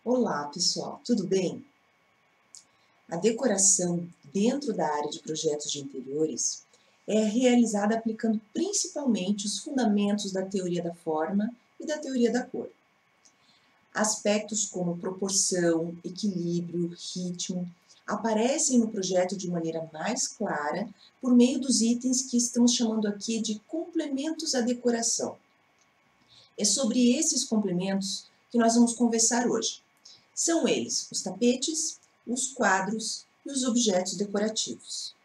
Olá, pessoal, tudo bem? A decoração dentro da área de projetos de interiores é realizada aplicando principalmente os fundamentos da teoria da forma e da teoria da cor. Aspectos como proporção, equilíbrio, ritmo aparecem no projeto de maneira mais clara por meio dos itens que estamos chamando aqui de complementos à decoração. É sobre esses complementos que nós vamos conversar hoje. São eles os tapetes, os quadros e os objetos decorativos.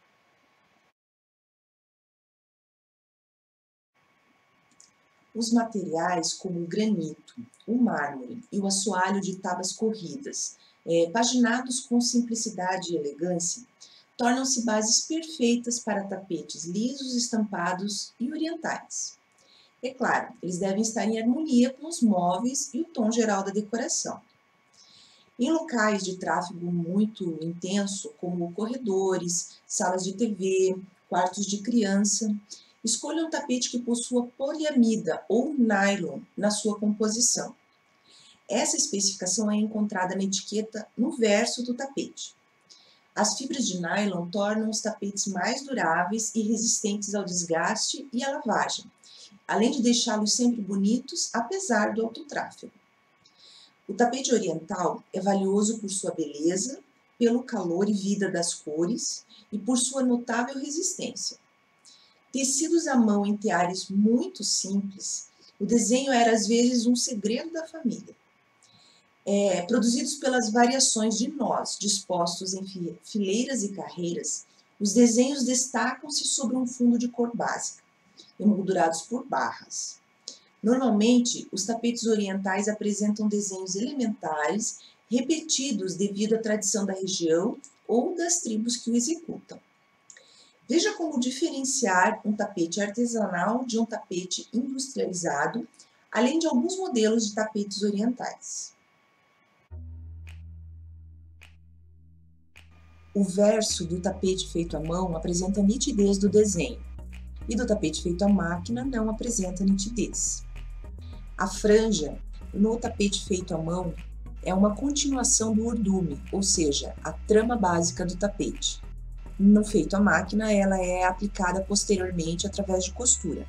Os materiais como o granito, o mármore e o assoalho de tábuas corridas, paginados com simplicidade e elegância, tornam-se bases perfeitas para tapetes lisos, estampados e orientais. É claro, eles devem estar em harmonia com os móveis e o tom geral da decoração. Em locais de tráfego muito intenso, como corredores, salas de TV, quartos de criança, escolha um tapete que possua poliamida ou nylon na sua composição. Essa especificação é encontrada na etiqueta no verso do tapete. As fibras de nylon tornam os tapetes mais duráveis e resistentes ao desgaste e à lavagem, além de deixá-los sempre bonitos, apesar do alto tráfego. O tapete oriental é valioso por sua beleza, pelo calor e vida das cores e por sua notável resistência. Tecidos à mão em teares muito simples, o desenho era às vezes um segredo da família. Produzidos pelas variações de nós, dispostos em fileiras e carreiras, os desenhos destacam-se sobre um fundo de cor básica, emoldurados por barras. Normalmente, os tapetes orientais apresentam desenhos elementares, repetidos devido à tradição da região ou das tribos que o executam. Veja como diferenciar um tapete artesanal de um tapete industrializado, além de alguns modelos de tapetes orientais. O verso do tapete feito à mão apresenta a nitidez do desenho, e do tapete feito à máquina não apresenta nitidez. A franja no tapete feito à mão é uma continuação do urdume, ou seja, a trama básica do tapete. No feito à máquina, ela é aplicada posteriormente através de costura.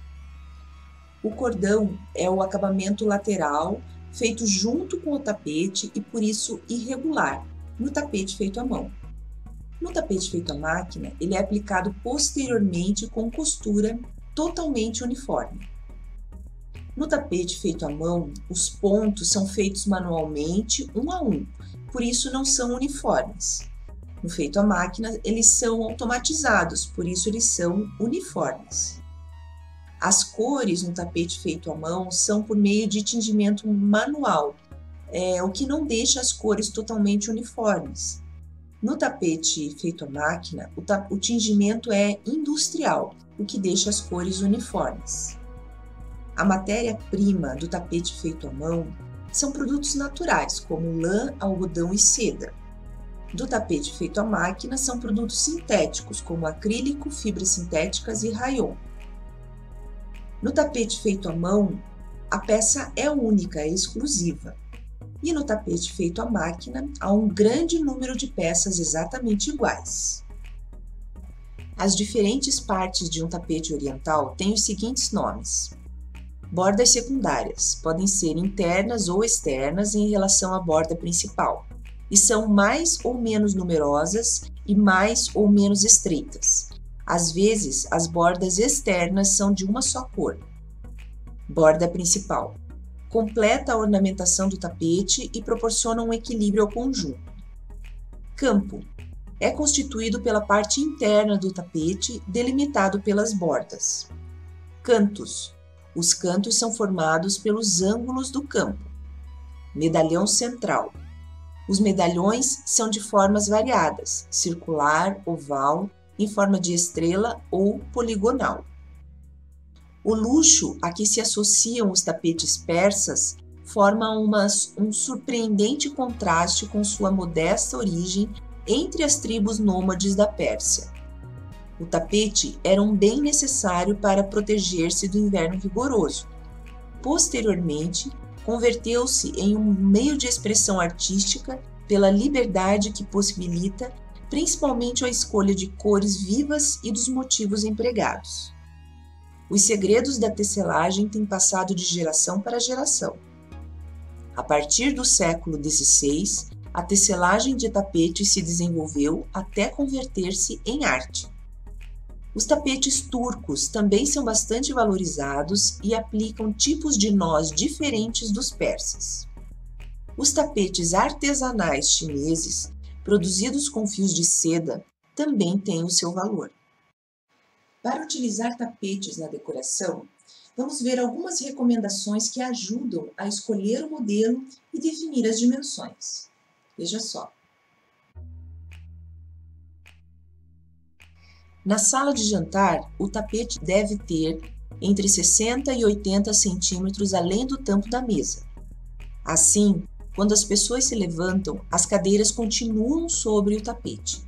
O cordão é o acabamento lateral feito junto com o tapete e por isso irregular no tapete feito à mão. No tapete feito à máquina, ele é aplicado posteriormente com costura totalmente uniforme. No tapete feito à mão, os pontos são feitos manualmente, um a um, por isso não são uniformes. No feito à máquina, eles são automatizados, por isso eles são uniformes. As cores no tapete feito à mão são por meio de tingimento manual, o que não deixa as cores totalmente uniformes. No tapete feito à máquina, o tingimento é industrial, o que deixa as cores uniformes. A matéria-prima do tapete feito à mão são produtos naturais, como lã, algodão e seda. Do tapete feito à máquina são produtos sintéticos, como acrílico, fibras sintéticas e rayon. No tapete feito à mão, a peça é única, é exclusiva. E no tapete feito à máquina, há um grande número de peças exatamente iguais. As diferentes partes de um tapete oriental têm os seguintes nomes. Bordas secundárias podem ser internas ou externas em relação à borda principal, e são mais ou menos numerosas e mais ou menos estreitas. Às vezes, as bordas externas são de uma só cor. Borda principal. Completa a ornamentação do tapete e proporciona um equilíbrio ao conjunto. Campo. É constituído pela parte interna do tapete, delimitado pelas bordas. Cantos. Os cantos são formados pelos ângulos do campo. Medalhão central. Os medalhões são de formas variadas, circular, oval, em forma de estrela ou poligonal. O luxo a que se associam os tapetes persas forma um surpreendente contraste com sua modesta origem entre as tribos nômades da Pérsia. O tapete era um bem necessário para proteger-se do inverno rigoroso. Posteriormente, converteu-se em um meio de expressão artística pela liberdade que possibilita, principalmente a escolha de cores vivas e dos motivos empregados. Os segredos da tecelagem têm passado de geração para geração. A partir do século XVI, a tecelagem de tapetes se desenvolveu até converter-se em arte. Os tapetes turcos também são bastante valorizados e aplicam tipos de nós diferentes dos persas. Os tapetes artesanais chineses, produzidos com fios de seda, também têm o seu valor. Para utilizar tapetes na decoração, vamos ver algumas recomendações que ajudam a escolher o modelo e definir as dimensões. Veja só. Na sala de jantar, o tapete deve ter entre 60 e 80 centímetros além do tampo da mesa. Assim, quando as pessoas se levantam, as cadeiras continuam sobre o tapete.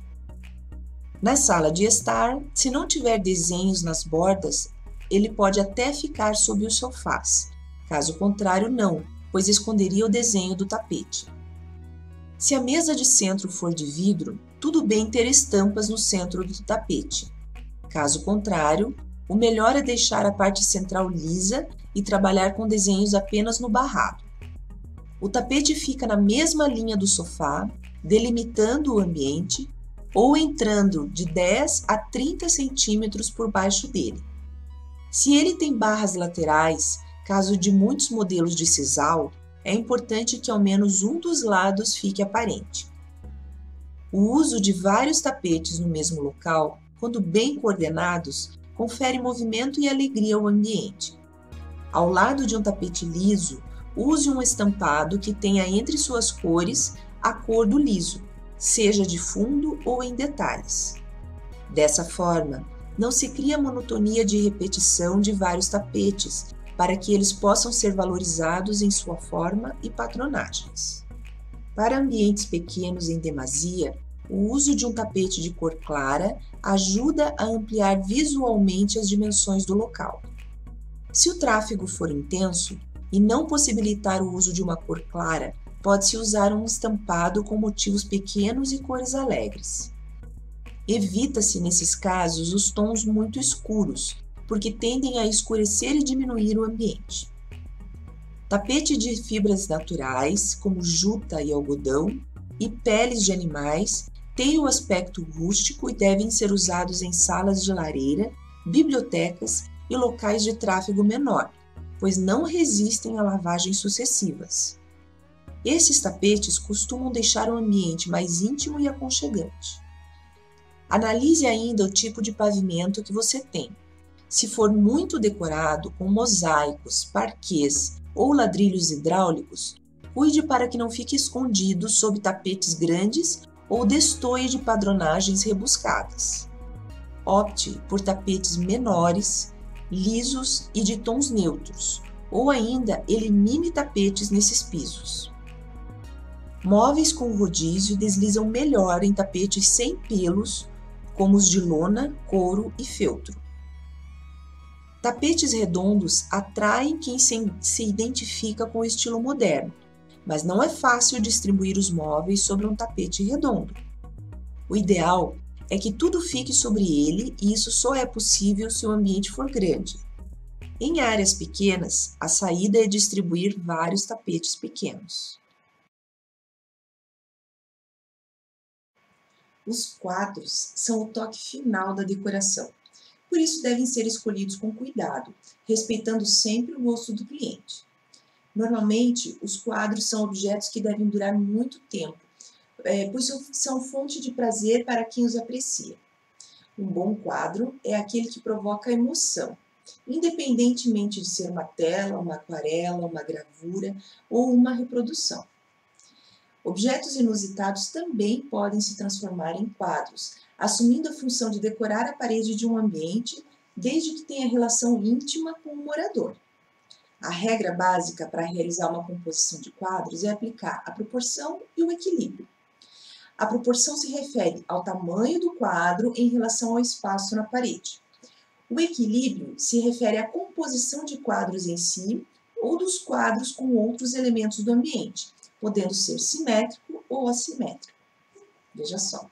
Na sala de estar, se não tiver desenhos nas bordas, ele pode até ficar sob os sofás. Caso contrário, não, pois esconderia o desenho do tapete. Se a mesa de centro for de vidro, tudo bem ter estampas no centro do tapete. Caso contrário, o melhor é deixar a parte central lisa e trabalhar com desenhos apenas no barrado. O tapete fica na mesma linha do sofá, delimitando o ambiente, ou entrando de 10 a 30 centímetros por baixo dele. Se ele tem barras laterais, caso de muitos modelos de sisal, é importante que ao menos um dos lados fique aparente. O uso de vários tapetes no mesmo local, quando bem coordenados, confere movimento e alegria ao ambiente. Ao lado de um tapete liso, use um estampado que tenha entre suas cores a cor do liso, seja de fundo ou em detalhes. Dessa forma, não se cria monotonia de repetição de vários tapetes, para que eles possam ser valorizados em sua forma e patronagens. Para ambientes pequenos em demasia, o uso de um tapete de cor clara ajuda a ampliar visualmente as dimensões do local. Se o tráfego for intenso e não possibilitar o uso de uma cor clara, pode-se usar um estampado com motivos pequenos e cores alegres. Evita-se, nesses casos, os tons muito escuros, porque tendem a escurecer e diminuir o ambiente. Tapete de fibras naturais, como juta e algodão, e peles de animais, têm o aspecto rústico e devem ser usados em salas de lareira, bibliotecas e locais de tráfego menor, pois não resistem a lavagens sucessivas. Esses tapetes costumam deixar o ambiente mais íntimo e aconchegante. Analise ainda o tipo de pavimento que você tem. Se for muito decorado, com mosaicos, parquês ou ladrilhos hidráulicos, cuide para que não fique escondido sob tapetes grandes ou destoie de padronagens rebuscadas. Opte por tapetes menores, lisos e de tons neutros, ou ainda elimine tapetes nesses pisos. Móveis com rodízio deslizam melhor em tapetes sem pelos, como os de lona, couro e feltro. Tapetes redondos atraem quem se identifica com o estilo moderno, mas não é fácil distribuir os móveis sobre um tapete redondo. O ideal é que tudo fique sobre ele e isso só é possível se o ambiente for grande. Em áreas pequenas, a saída é distribuir vários tapetes pequenos. Os quadros são o toque final da decoração, por isso devem ser escolhidos com cuidado, respeitando sempre o gosto do cliente. Normalmente, os quadros são objetos que devem durar muito tempo, pois são fonte de prazer para quem os aprecia. Um bom quadro é aquele que provoca emoção, independentemente de ser uma tela, uma aquarela, uma gravura ou uma reprodução. Objetos inusitados também podem se transformar em quadros, assumindo a função de decorar a parede de um ambiente, desde que tenha relação íntima com o morador. A regra básica para realizar uma composição de quadros é aplicar a proporção e o equilíbrio. A proporção se refere ao tamanho do quadro em relação ao espaço na parede. O equilíbrio se refere à composição de quadros em si, ou dos quadros com outros elementos do ambiente, podendo ser simétrico ou assimétrico. Veja só.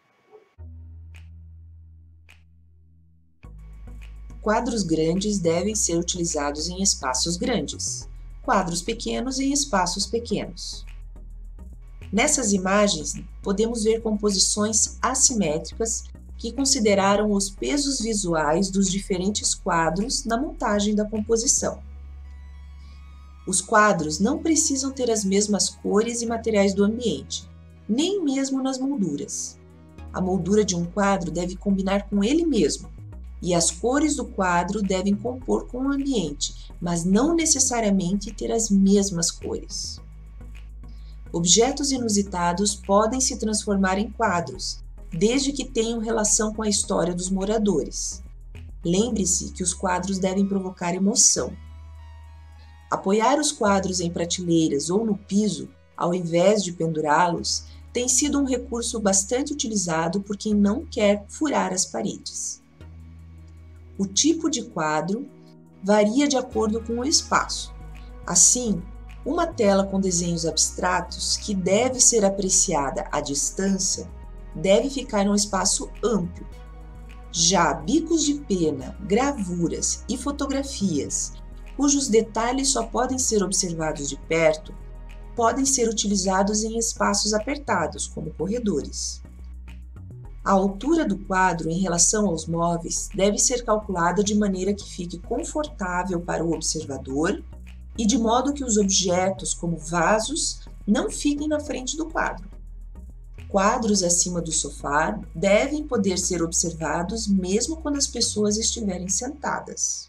Quadros grandes devem ser utilizados em espaços grandes, quadros pequenos em espaços pequenos. Nessas imagens, podemos ver composições assimétricas que consideraram os pesos visuais dos diferentes quadros na montagem da composição. Os quadros não precisam ter as mesmas cores e materiais do ambiente, nem mesmo nas molduras. A moldura de um quadro deve combinar com ele mesmo, e as cores do quadro devem compor com o ambiente, mas não necessariamente ter as mesmas cores. Objetos inusitados podem se transformar em quadros, desde que tenham relação com a história dos moradores. Lembre-se que os quadros devem provocar emoção. Apoiar os quadros em prateleiras ou no piso, ao invés de pendurá-los, tem sido um recurso bastante utilizado por quem não quer furar as paredes. O tipo de quadro varia de acordo com o espaço. Assim, uma tela com desenhos abstratos que deve ser apreciada à distância deve ficar num espaço amplo. Já bicos de pena, gravuras e fotografias, cujos detalhes só podem ser observados de perto, podem ser utilizados em espaços apertados, como corredores. A altura do quadro em relação aos móveis deve ser calculada de maneira que fique confortável para o observador e de modo que os objetos, como vasos, não fiquem na frente do quadro. Quadros acima do sofá devem poder ser observados mesmo quando as pessoas estiverem sentadas.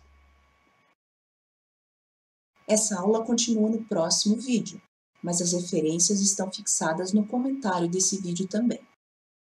Essa aula continua no próximo vídeo, mas as referências estão fixadas no comentário desse vídeo também.